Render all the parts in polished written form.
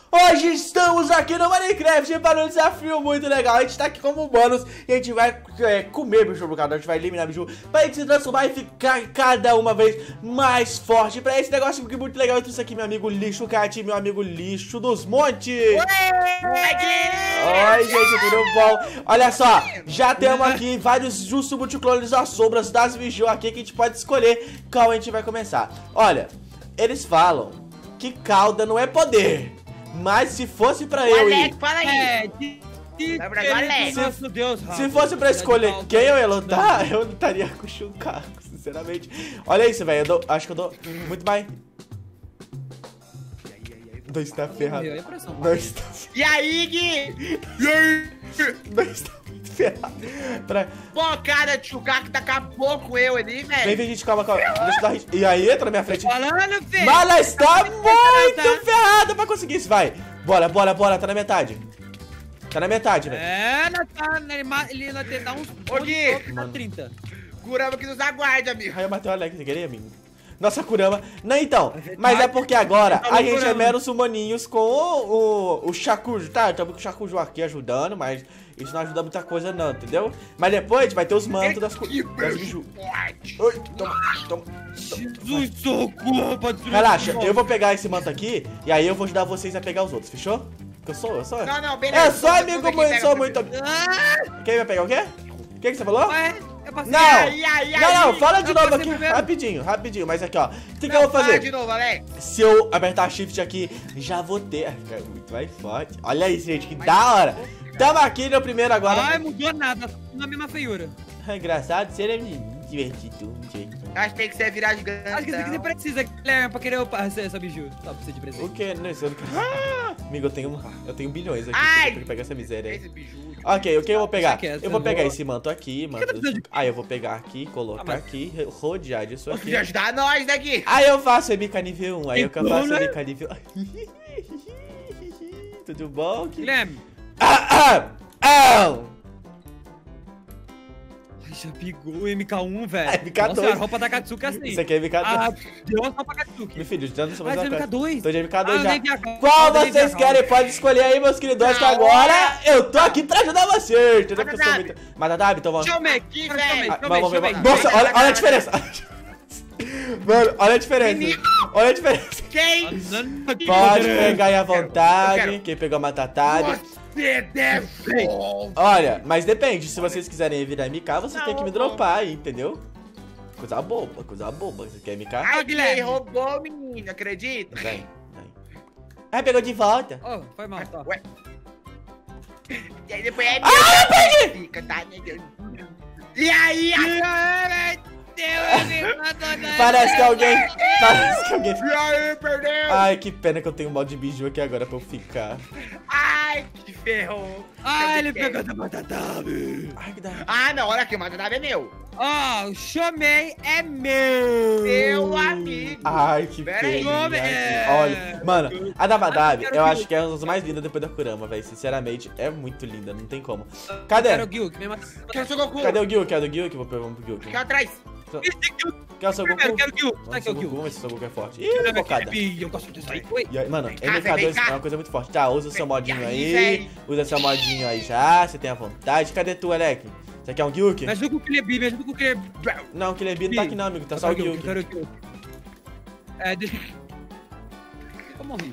Hoje estamos aqui no Minecraft para um desafio muito legal. A gente tá aqui como humanos e a gente vai comer bicho bocado. A gente vai eliminar bicho pra gente se transformar e ficar cada uma vez mais forte. Pra esse negócio aqui muito legal, eu trouxe aqui meu amigo Lixo Cat, meu amigo Lixo dos Montes. Oi, gente, tudo bom? Olha só, já temos aqui vários Justo Multiclones das sombras das Biju aqui que a gente pode escolher qual a gente vai começar. Olha, eles falam que cauda não é poder. Mas se fosse pra eu ir... Fala aí. Se fosse pra escolher quem eu ia lutar, eu lutaria com o Chuncaco, sinceramente. Olha isso, velho. Acho que eu dou muito mais. Dois tá ferrado. Dois tá... E aí, Gui? Dois tá muito ferrado. Pô, cara, de Chuncaco tá acabou com eu ali, velho. Vem, gente, calma. Deixa eu dar hit. E aí, entra na minha frente. Falando, filho. Mas ela está muito ferrada pra conseguir isso. Vai. Bora. Tá na metade. Tá na metade, velho. Ele ainda tentar uns... Ô, Gui. 30. Kurama que nos aguarde, amigo. Aí eu matei o Alex, você queria, amigo? Nossa, Kurama. Não, então. Mas é porque agora a gente é meros humaninhos com o Shakujo, tá? Estamos com o Shakujo aqui ajudando, mas isso não ajuda muita coisa não, entendeu? Mas depois a gente vai ter os mantos das Biju. Oi, toma. Jesus, socorro, pode... Relaxa, eu vou pegar esse manto aqui e aí eu vou ajudar vocês a pegar os outros, fechou? Porque eu sou... Não, beleza. Eu sou amigo muito, sou muito... Quem vai pegar o quê? O que você falou? Não, fala de novo aqui, rapidinho, mas aqui, ó. O que eu vou fazer? De novo, Alex. Se eu apertar shift aqui, já vou ter. Fica muito mais forte. Olha isso, gente, que da hora. Tamo aqui no primeiro agora. Ai, mudou nada, na mesma feiura. Engraçado, seria divertido. Acho que tem que ser virar gigante. Acho que você precisa, Guilherme, pra querer essa Biju. Só pra você de presente. O que? Não, isso eu não quero. Amigo, eu tenho bilhões aqui. Ai! Eu tenho que pegar essa miséria aí. Esse biju. Ok, o que eu vou pegar? Eu vou pegar esse manto aqui, Aí eu vou pegar aqui, colocar aqui, rodear disso aqui. Podia ajudar nós, né, Gui? Aí eu faço MK nível 1, aí eu faço MK nível... Tudo bom? Guilherme. Ai, Já pegou o MK1, velho. É MK2. Nossa, a roupa da Katsuki é assim. Isso aqui é MK2. Deu uma roupa Katsuki. Meu filho, tanto só Mas é MK2. Tô de MK2 já. Qual vocês querem? Pode escolher aí, meus queridos, que agora eu tô aqui pra ajudar vocês. Entendeu? Porque eu sou muito... Matadabi, então vamos. Deixa eu ver aqui, velho. Vamos ver. Nossa, olha a diferença. Mano, olha a diferença. Olha a diferença. Quem? Pode pegar aí à vontade. Quem pegou a Matatabi. Olha, mas depende, se vocês quiserem virar MK, você tem que me dropar aí, entendeu? Coisa boba. Você quer MK? Ai, Guilherme, roubou, menino, acredita? Vem. Ai, pegou de volta. Oh, foi mal, tá. Ué. E aí depois é... eu peguei! Fica, tá? E aí, Parece que alguém... E aí, perdeu! Ai, que pena que eu tenho um mod de biju aqui agora pra eu ficar. Ai, que ferrou! Ele pegou da Matatabi! Ai, que da... Ah, não, olha aqui, o Matatabi é meu! O Shomei é meu! Meu amigo! Ai, que pena! Olha, mano, a Dabadabi, eu acho que é uma das mais lindas depois da Kurama, velho. Sinceramente, é muito linda, não tem como. Cadê? Quero o Gil, que mesmo... Quero o seu Goku! Cadê o Gil? Quero o Gil, que vamos pro Gil. Aqui atrás! Quer o seu Goku? Quero o Gil! Vamos pro Goku, vamos ver se o seu Goku é forte. Ih, focada. Eu gosto disso aí. E aí, mano, MK2 é uma coisa muito forte. Tá, usa o seu modinho aí. Usa seu modinho aí já, você tem a vontade. Cadê tu, Alec? Você quer um Gyuki? Me ajuda com o Kilebi, me ajuda com o Kilebi. Não, o Kilebi não tá aqui não, amigo. Tá só o Gyuki. Deixa... Eu morri.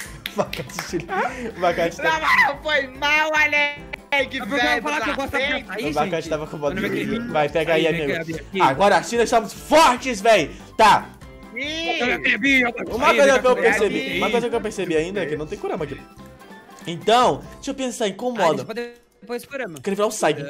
Vacate tá... Não, foi mal, Alec, velho. Eu vou falar que eu gosto da aí, gente. O Vacate tava com o modo de... Vai, pega aí, amigo. Agora sim nós somos fortes, velho. Tá. Uma coisa que eu percebi ainda é que não tem Kurama aqui. Então, deixa eu pensar em qual modo. Depois Kurama. Eu quero virar o Saiken.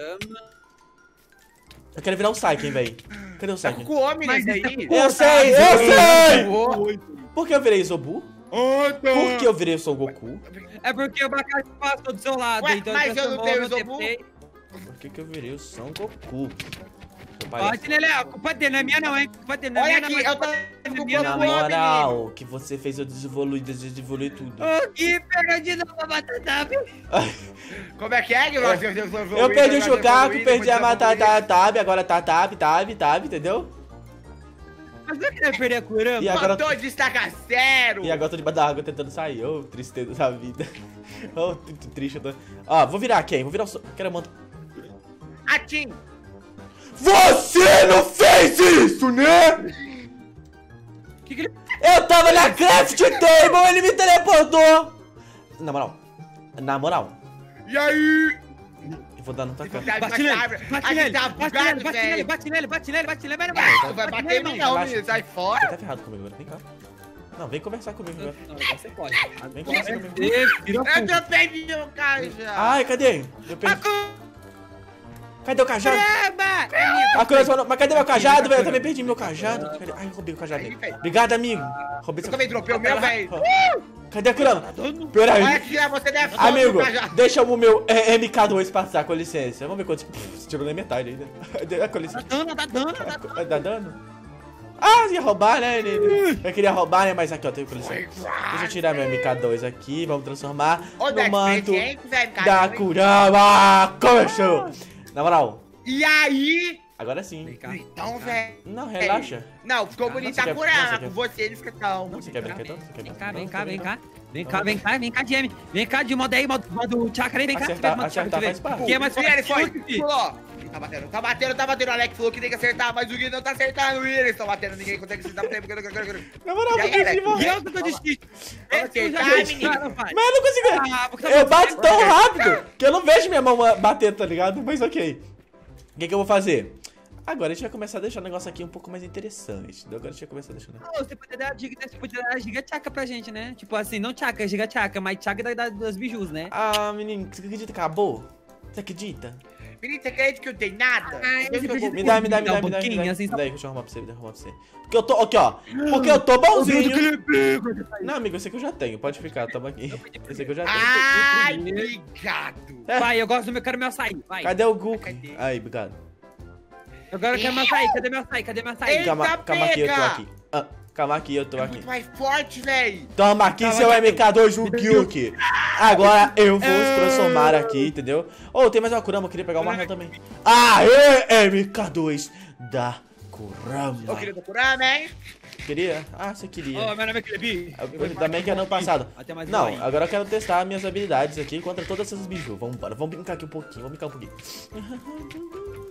Eu quero virar o Saiken, velho. Cadê o Saiken? Tá com o homem nesse aí. Eu sei! Por que eu virei Zobu? Por que eu virei o Son Goku? É porque o Bacate passou do seu lado. Ué, então mas eu não tenho o Zobu? Por que eu virei o Son Goku? Pode, Lelé, a culpa dele não é minha não, hein? A culpa dele não é Olha minha aqui, eu tô na moral, que você fez eu desenvolver tudo. O Gui pegou de novo a Matatabi. Como é que é? Eu perdi o Chuncaco, perdi a Matatabi, agora tá Tab, entendeu? Mas eu queria perder a Kurama. E agora... Faltou destacar 0. E agora eu tô debaixo da água tentando sair. Ô, tristeza da vida. Ô, triste eu tô... Ó, vou virar quem? Vou virar o... Quero montar... Atim. Você não fez isso, né? Que ele... Eu tava na craft table, ele me teleportou. Na moral. Na moral. E aí? Eu vou dar no tua cara. Bate nele, bate nele, tá bate bugado, nele, bate nele, velho. bate nele, bate nele, bate nele, Vai bater em mim não, Relaxa. menino. Sai Você fora. tá ferrado comigo agora, vem cá. Não, vem conversar comigo agora. Não, você pode. Vem conversar comigo. Virou Eu tô perdendo, cara. Ai, cadê? Eu perdi. Cadê o cajado? Kurama! A coisa falou, mas cadê meu cajado, velho? Eu também perdi meu cajado. Cadê? Ai, roubei o cajado dele. Obrigado, amigo. Roubei Eu seu... também dropei o meu, velho. Cadê a Kurama? Pior Olha aí. que você deve Amigo, deixa o meu MK2 passar, com licença. Vamos ver quantos... Você tirou na metade ainda. Com licença. Dá dano. Dá dano? Ah, ia roubar, né? Eu queria roubar, né? Mas aqui, ó, tem com licença. Deixa eu tirar meu MK2 aqui. Vamos transformar no manto da Kurama. Começou! Na moral. E aí? Agora sim. Vem cá. Então, velho. Não, relaxa. Não, ficou bonita você a quer- Kurama. você Com quer- você ele fica calmo. Você quer brincar então? Você quer Vem brincar? cá, vem Não, cá, não, vem não. cá. Vem cá, Jimmy. Vem cá, de modo aí, modo chakra aí, vem cá. Acertar- modo acertar chakra, faz parte. Que é mais E ele foi, forte, filho. pulou. Tá batendo. O Alex falou que tem que acertar, mas o Gui não tá acertando. Eles estão batendo, ninguém consegue acertar. Na moral, E aí, eu perdi, Alex? mano. E eu que tô destino. Vamos Esse já acertar, fez, menino. cara, pai. Mas eu não consigo. Ah, porque tá Eu muito bato tempo. tão rápido que eu não vejo minha mão bater, tá ligado? Mas ok. O que eu vou fazer? Agora a gente vai começar a deixar o negócio aqui um pouco mais interessante. Agora a gente vai começar a deixar... Ô, você podia dar a dica, você podia dar a giga tchaca pra gente, né? Tipo assim, não tchaca, giga tchaca, mas tchaca das bijus, né? Ah, menino, você acredita que acabou? Você acredita? Menino, você acredita que eu tenho nada? Eu você sou acredita- Me dá. Me dá um pouquinho, assim, só- Daí, deixa eu arrumar pra você, Porque eu tô, aqui ó. Porque eu tô bonzinho. Não, amigo, esse aqui eu já tenho, pode ficar, toma aqui. Esse aqui eu já tenho. Ai, obrigado. É. Vai, eu gosto do meu, quero meu açaí, vai. Cadê o Gu? Cadê? Aí, obrigado. Agora eu quero meu açaí, cadê meu açaí, cadê meu açaí? Ei. Calma aqui, eu tô pega! aqui. Ah, calma aqui, eu tô É aqui. muito mais forte, velho. Toma aqui, seu MK2 Ukyuki. Agora eu vou se transformar aqui, entendeu? Oh, tem mais uma Kurama, eu queria pegar o martelo também. Aê, MK2 da Kurama. Eu queria procurar, né? Queria? Ah, você queria. Ô, meu nome é Klebi. Eu também que ano passado. Até mais Não, um. agora eu quero testar minhas habilidades aqui contra todas essas bijus. Vamos embora, vamos brincar aqui um pouquinho, vamos brincar um pouquinho.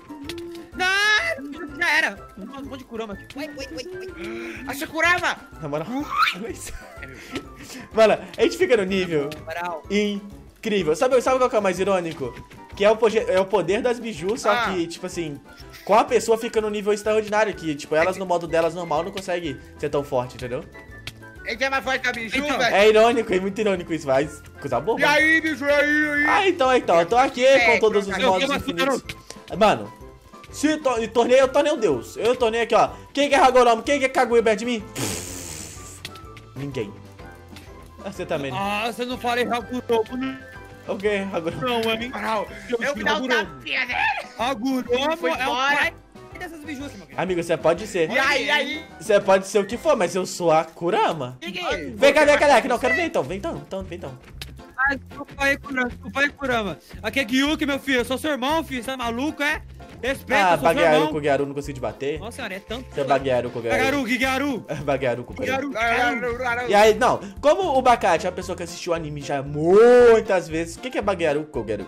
Não, já era. Um monte de Kurama aqui. A Sakurama. Na moral, olha isso. Mano, a gente fica no nível Moral. incrível. Sabe qual que é o mais irônico? Que é o poder das bijus, só que, tipo assim, com a pessoa fica no nível extraordinário, que, tipo, elas no modo delas normal não conseguem ser tão forte, entendeu? Ele é mais forte que a Biju, Então, velho. É irônico, é muito irônico isso, mas coisa boa. E aí, bicho, e aí? Ah, então, eu tô aqui com todos os eu modos tô infinitos. Mano, se torneio, eu tornei um deus. Eu tornei aqui, ó. Quem que é Hagoromo? Quem que é Kaguya perto de mim? Ninguém. Você também, né? Ah, você não fala Haguromo, não, Ok, Hagoromo. hein? Moral, eu me dá um tapinha nele. Haguromo Foi é o embora. pai dessas bijus, meu querido. Amigo, você pode ser. E aí? Você pode ser o que for, mas eu sou a Kurama. Ninguém. Vem cá, não, quero ver então. Vem então. Ah, desculpa aí, Kurama. Aqui é Gyuki, meu filho. Eu sou seu irmão, filho. Você tá maluco, é? Respeita, Ah, eu sou seu Baguearu irmão. com Gyaru, não consegui te bater. Nossa senhora, é tanto. Você é Baguearu com Gyaru. Gigaru. Baguearu com Gyaru. Gigaru. E aí, não, como o Bacate é uma pessoa que assistiu anime já muitas vezes, o que é Baguearu com Gyaru?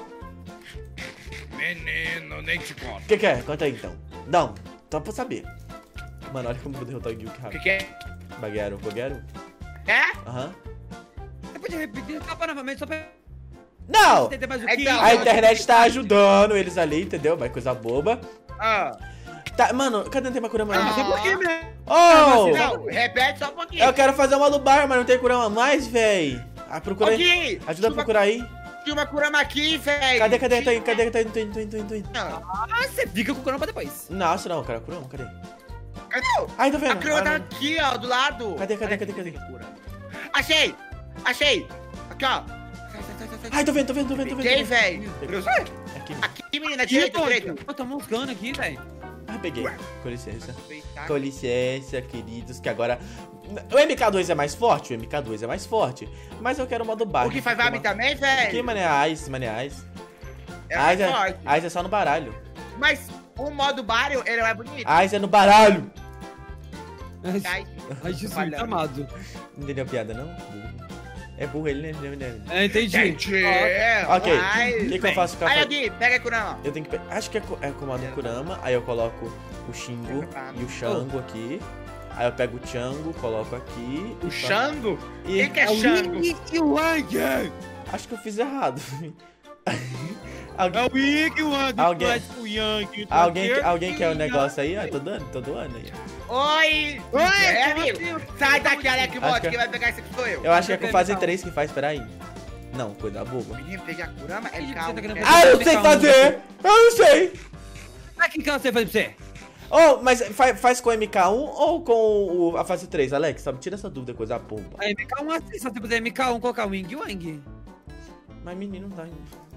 Menino, nem te conto. O que é? Conta aí então. Não, só pra saber. Mano, olha como eu vou derrotar o Gyuki O que rápido. que é? Baguearu com Gyaru. É? Aham. Você pode repetir capa novamente só pra Não! entender mais o Então, que? A internet tá ajudando eles ali, entendeu? Mas coisa boba. Ah. Tá, mano, cadê tem uma Kurama? Ah, mas é por quê, né? Oh! Não, repete só um pouquinho. Eu quero fazer uma do bar, mas não tem Kurama mais, véi. Ah, procura aí. Ok. Ajuda a procurar aí. Tinha uma Kurama aqui, velho. Cadê? Tô indo. Ah, você fica com o Kurama depois. Nossa, não, cara, Kurama, cadê? Cadê? Ai, tô vendo. A Kurama Ah, tá não. aqui, ó, do lado. Cadê? Achei. Aqui, ó. Ai, tô vendo. Peguei, velho. Aqui. Aqui, menina, direita. Eu tô moscando aqui, velho. Ai, peguei. Ué. Com licença. Tá. Com licença, queridos, que agora... O MK2 é mais forte? O MK2 é mais forte. Mas eu quero o modo baixo. O que faz Vab também, Que velho? mané Ice, É mais Ice forte. é só no baralho. Mas o modo Barrio, ele é bonito. Ice é no baralho. Ai, Ai, Jesus falhando. amado. Não entendeu a piada, não? Burro. É burro ele, né? Entendi. Ok, o que eu faço com a Aí, faca? aqui, pega aí, Kurama. Eu tenho que acho que é comando Kurama, aí eu coloco o Shingo e o Shango aqui. Aí eu pego o Chango, coloco aqui. O Xango? E Quem que é Xango? E o Wang. acho que eu fiz errado. É o Ig e o Wang. Alguém- tu és o Yang. Alguém quer o negócio aí? Ó, tô doando aí. Oi! Oi, É, como amigo? assim? Sai daqui, Alec Acho Bot, que- quem vai pegar esse aqui sou eu. Eu acho que é com fase Então. 3 que faz, peraí. Não, coisa boba. Menino, pegar Kurama é Ih, calma. você tá querendo é- pegar- Ah, eu sei fazer! Eu não sei! Ah, que ela você faz pra você? Oh, mas faz com o MK1 ou com a fase 3, Alex? Só me tira essa dúvida, coisa pomba. A MK1 assim, só você puder MK1 colocar o Wing e o Wang. Mas menino, não tá indo.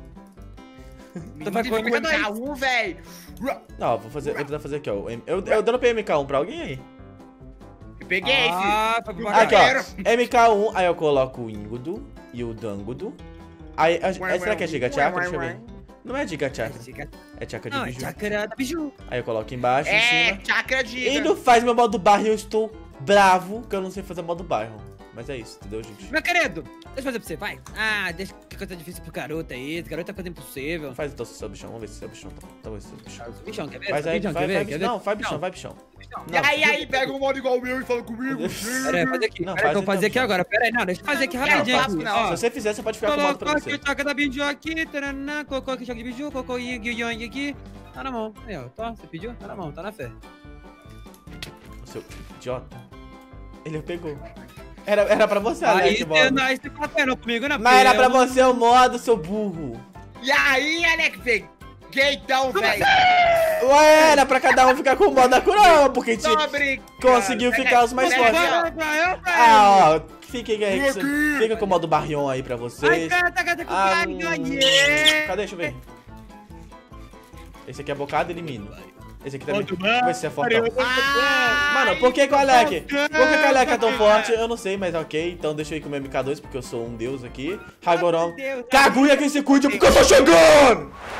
Menino, vai tem com que MK2. pegar um, velho. Não, vou precisar fazer aqui, ó. Eu dropei MK1 pra alguém aí. Eu peguei, filho. Ah, foi pro Aqui, Aqui, bacana. ó. MK1, aí eu coloco o Ingudo e o Dangudo. Aí, será que é Giga Chakra? Deixa eu ver. Não é Giga Chakra, é Chakra de Não, é biju. chakra da biju. Aí eu coloco embaixo, em É, cima. chakra de... E não faz meu modo barro e eu estou bravo que eu não sei fazer modo bairro. Mas é isso, entendeu, gente? Meu querido, deixa eu fazer pra você, vai. Ah, deixa que coisa difícil pro garoto aí. Esse garoto é coisa impossível. Faz então seu bichão, vamos ver se seu bichão tá bom. Então esse bichão. Bichão, quer ver? Faz aí, bichão, vai, quer vai, ver? não, faz bichão, vai bichão. E aí, pega um modo igual o meu e fala comigo. Pera aí, fazer aqui. Não, Pera aí, faz que eu vou fazer então, aqui agora. Pera aí, não, deixa eu fazer aqui Não, rapidinho. não faço aqui. não. Ó, Se você fizer, você pode ficar com o modo pra colocou você. aqui o chakra da biju aqui, taranã, colocou aqui o chakra de biju, colocou o Ying e o Yang aqui. Tá na mão. Aí, ó, tá, você pediu? Tá na mão, tá na fé. O seu idiota. Ele pegou. Era pra você, Aí Alex, você modo. não, aí você batendo comigo, né? Mas era porque pra eu não- você o modo, seu burro. E aí, Alec, peguei então, velho. Ué, era pra cada um ficar com o modo da Kurama, porque a gente Tô brincando. conseguiu ficar os mais Você fortes. vai pra eu, velho. Ah, ó, fiquem aí. Fica com o modo Barrion aí pra Ai, vocês. cara, tá com Ah, ganhei. cadê? Deixa eu ver. Esse aqui é bocado, elimino. Esse aqui também. Outro Vamos ver se é fortão. Ah, Mano, por que o Alec? Por que o Alec é tão forte? Eu não sei, mas ok. Então deixa eu ir com o meu MK2, porque eu sou um deus aqui. Hagoron. Deus. Kaguya quem se cuide, porque eu tô chegando!